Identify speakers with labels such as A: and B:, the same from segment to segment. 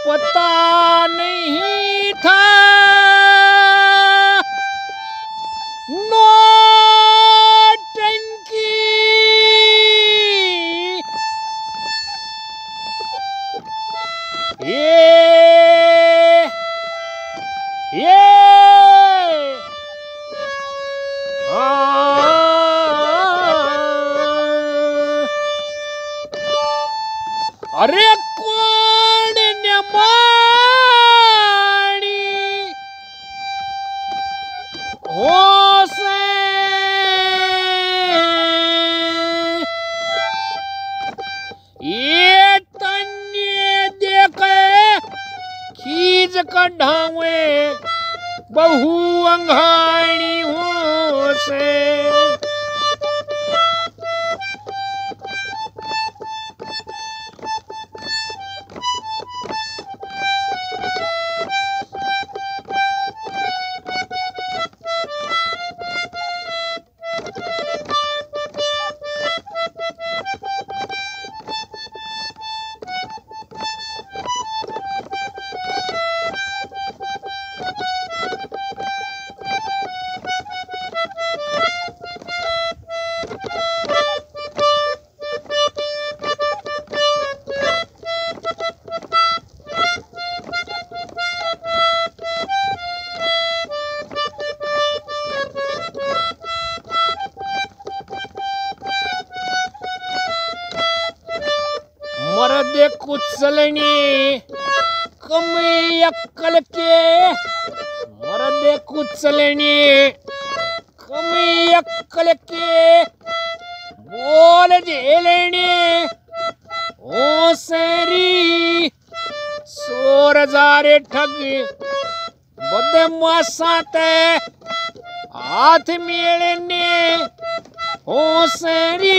A: पता नहीं था नौटंकी ये अरे कौन ने मारी हो से ये तन्य देखे खींच कढ़ावे बहु अंगाणी हो से मर्द कुचलनी कमी अक्कल के मर्द कुचलनी कमी अक्कल के बोल झेलने ओ सरी सोर जारे ठग बदमाशात हाथ मेलने ओ सरी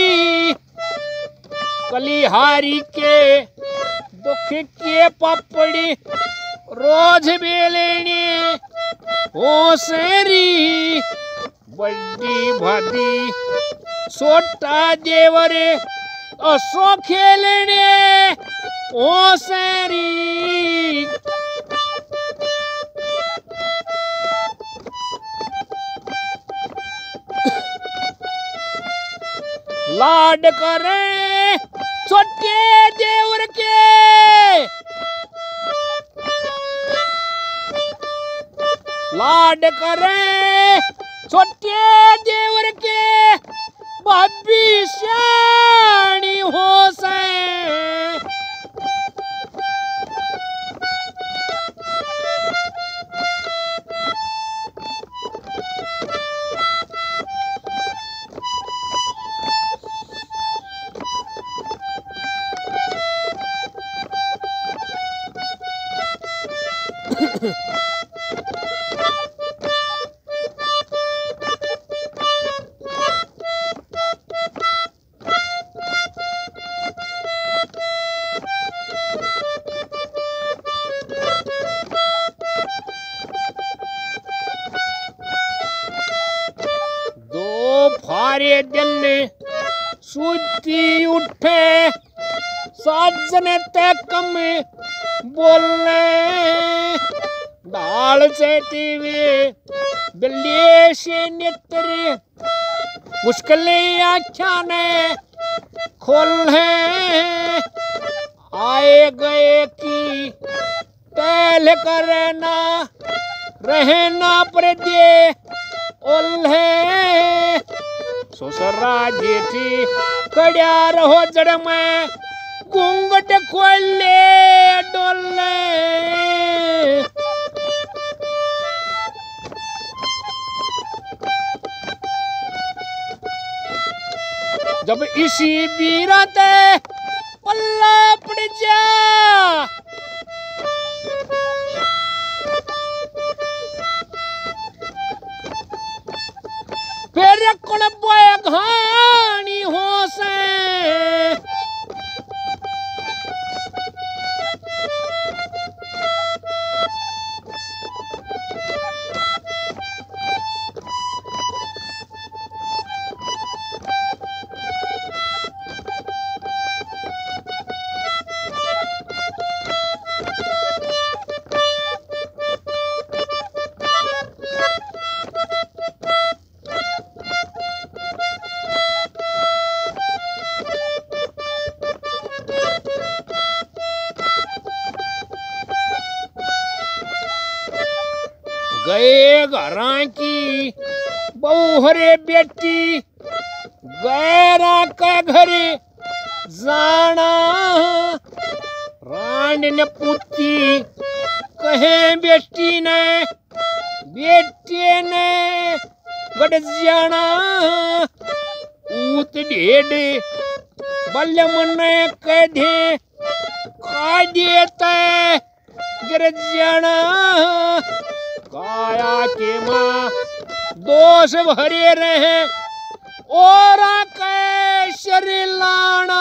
A: कलिहारी के दुख के पापड़ी रोज बेलने हो सेरी बड़ी भादी छोटा देवरे असो खेलने हो सेरी लाड करे छोटे देवर के लाड करे छोटे देवर के भविष्याणी हो से फारे दिन सूती उठे साजन ते कम बोलने डाल चेती वे बिल्ली से नेत्र मुश्किलें आख्या ने खोल है आए गए की टहल करना रहना पर दे ओल्हे ससुरा जेठी कड़िया रहो जड़ में घूंघट खोले डोले जब इसी बीरात पल्ला पड़ जा फिर कौन बोए घानी हो से गए घरां की बहुरे बेटी गैरा के घरे जाना। रानी ने पूछी कहे बेटी ने बेटे ने गड़ जाना। ऊत ढेड बल्लम ने कह दे खा देते गिर जाना। काया के माँ दोष भरे रहे और कैसर लाना।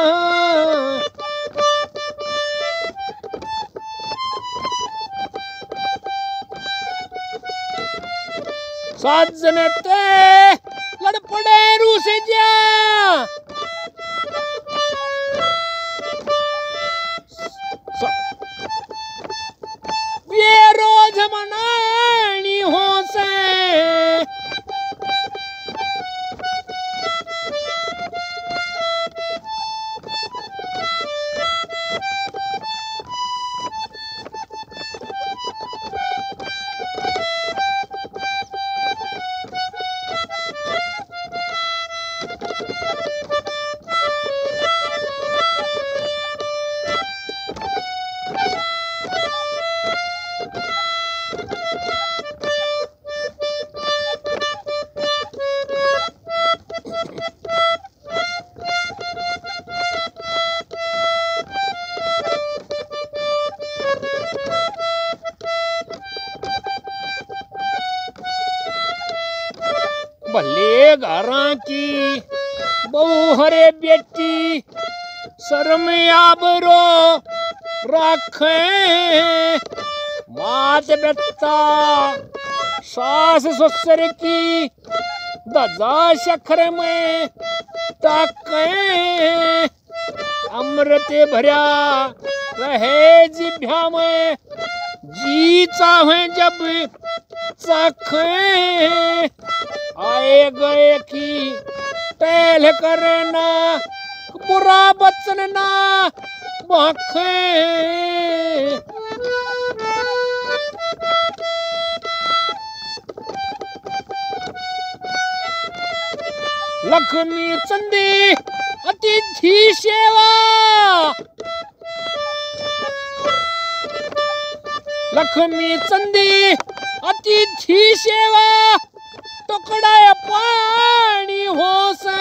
A: साजन ते लड़ पड़े रूस जा। ये रोज मनानी हो से भले घरां की बहुरे बेटी शर्म आबरो रखे। मात बेटा सास ससुर की दजा शखर में ताके। अमृत भरा रहे जिभ्या में जी चाहे जब चाखे। आए गए की टहल करना बुरा बचन ना बाखे। लक्ष्मी चंदी अतिथि सेवा। लक्ष्मी चंदी अतिथि सेवा टुकड़ा पानी हो से।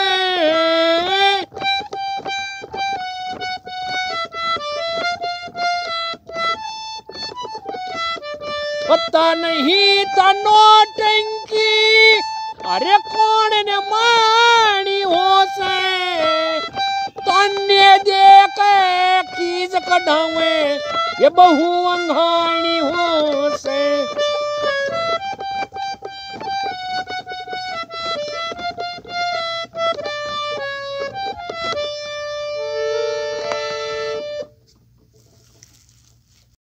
A: पता नहीं था नौटंकी अरे कौन ने मानी हो से। तन्ने देखे कीज कढ़ावे ये बहु अंगानी हो से।